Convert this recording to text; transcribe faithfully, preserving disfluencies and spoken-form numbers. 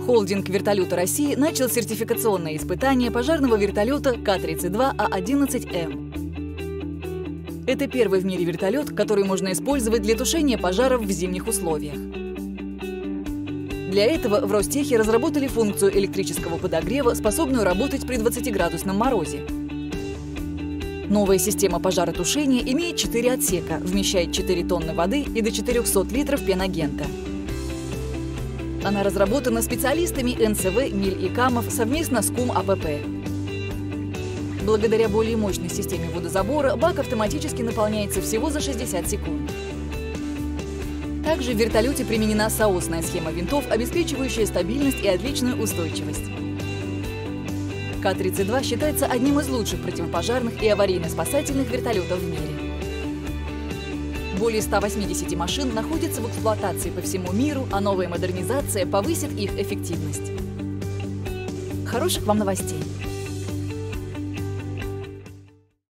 Холдинг «Вертолеты России» начал сертификационное испытание пожарного вертолета К тридцать два А одиннадцать М. Это первый в мире вертолет, который можно использовать для тушения пожаров в зимних условиях. Для этого в Ростехе разработали функцию электрического подогрева, способную работать при двадцатиградусном морозе. Новая система пожаротушения имеет четыре отсека, вмещает четыре тонны воды и до четырёхсот литров пенагента. Она разработана специалистами Н С В, МИЛь и КАМов совместно с КУМ А П П. Благодаря более мощной системе водозабора бак автоматически наполняется всего за шестьдесят секунд. Также в вертолете применена соосная схема винтов, обеспечивающая стабильность и отличную устойчивость. К тридцать два считается одним из лучших противопожарных и аварийно-спасательных вертолетов в мире. Более ста восьмидесяти машин находятся в эксплуатации по всему миру, а новая модернизация повысит их эффективность. Хороших вам новостей!